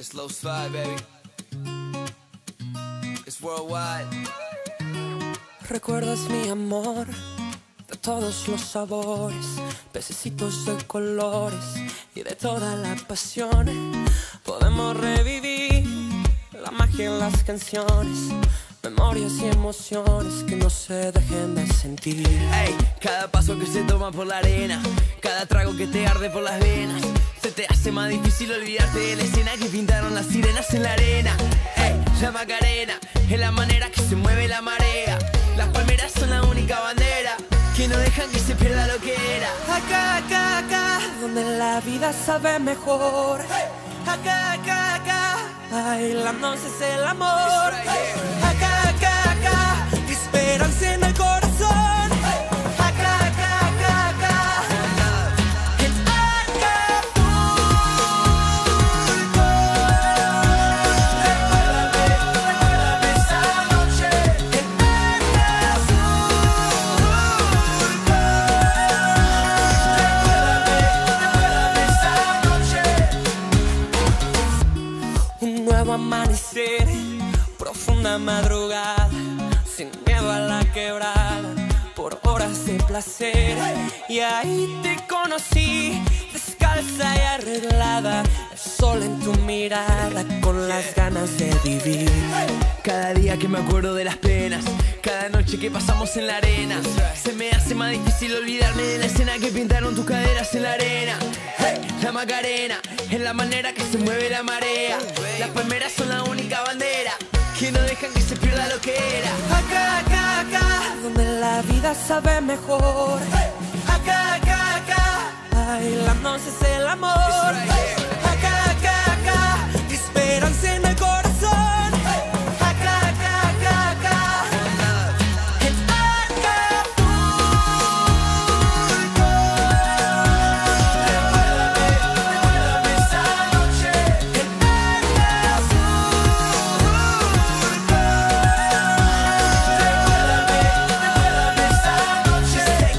Slow slide, baby. It's worldwide. Recuerdas mi amor de todos los sabores, pececitos de colores y de toda la pasión. Podemos revivir la magia en las canciones, memorias y emociones que no se dejen de sentir. Ey, cada paso que se toma por la arena, cada trago que te arde por las venas, se te hace más difícil olvidarte de la escena que pintaron las sirenas en la arena. Ey, la Macarena es la manera que se mueve la marea. Las palmeras son la única bandera que no dejan que se pierda lo que era. Acá, acá, acá, donde la vida sabe mejor. Acá, acá, acá, bailándose es el amor. Acá, acá, acá, esperanza en el corazón. Acá, acá, acá, acá, en Acapulco. Recuérdame esa noche en Recuérdame esa noche. Un nuevo amanecer, profunda madrugada, sin miedo a la quebrada, por horas de placer. Y ahí te conocí, descalza y arreglada, el sol en tu mirada, con las ganas de vivir. Cada día que me acuerdo de las penas, cada noche que pasamos en la arena, se me hace más difícil olvidarme de la escena que pintaron tus caderas en la arena. Hey, la Macarena es la manera que se mueve la marea. Las palmeras son la única bandera que no dejan que se pierda lo que era. Acá, acá, acá, donde la vida sabe mejor. Acá, acá, acá, bailándose es el amor. Acá, acá, acá, esperanza en el corazón. Acá, acá, acá, acá, en Acapulco. Recuérdame esa noche en Recuérdame esa noche en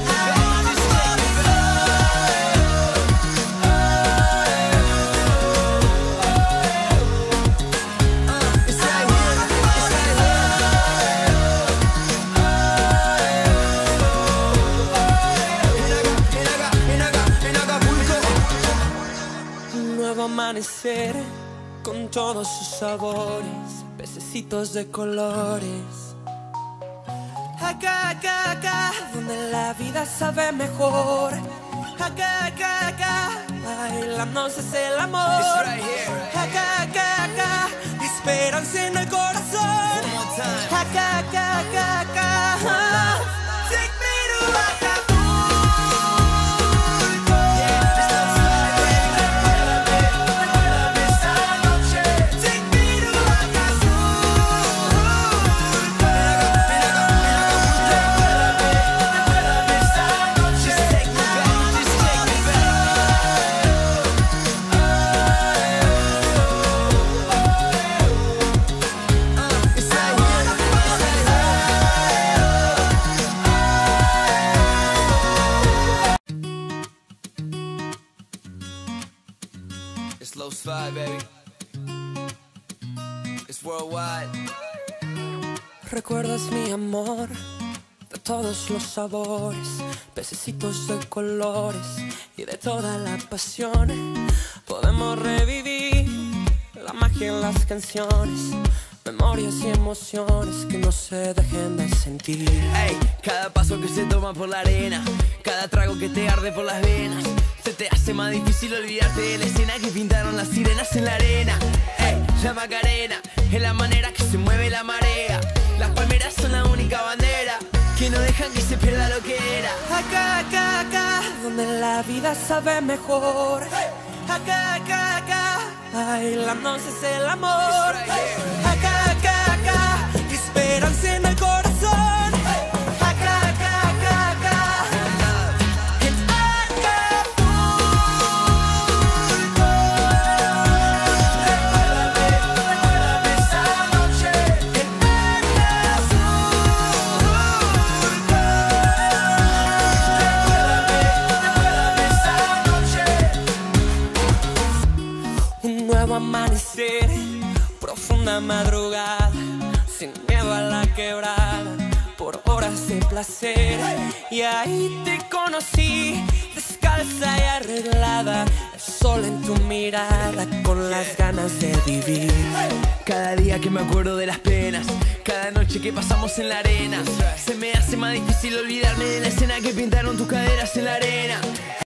Un nuevo amanecer con todos sus sabores, pececitos de colores. Acá, acá, acá, donde la vida sabe mejor. Acá, acá, acá, bailándose es el amor. Acá, acá, acá, esperanza en el corazón. Acá, acá, acá, acá, take me to Acapulco. Recuérdame esa noche, take me to Acapulco. Recuérdame esa noche, take me Slow slide, baby. It's worldwide. ¿Recuerdas mi amor de todos los sabores, pececitos de colores y de toda la pasión? Podemos revivir la magia en las canciones, memorias y emociones que no se dejen de sentir. Ey, cada paso que se toma por la arena, cada trago que te arde por las venas, se te hace más difícil olvidarte de la escena que pintaron las sirenas en la arena. Ey, la Macarena es la manera que se mueve la marea. Las palmeras son la única bandera que no dejan que se pierda lo que era. Acá, acá, acá, donde la vida sabe mejor. Acá, acá, acá, bailándose es el amor. Acá, acá, acá, esperanza en el corazón. Acá, acá, acá, acá, en Acapulco. Recuérdame esa noche en Recuérdame esa noche. Un nuevo nuevo amanecer, profunda madrugada, sin miedo a la quebrada, por horas de placer. Y ahí te conocí, descalza y arreglada, el sol en tu mirada, con las ganas de vivir. Cada día que me acuerdo de las penas, cada noche que pasamos en la arena, se me hace más difícil olvidarme de la escena que pintaron tus caderas en la arena.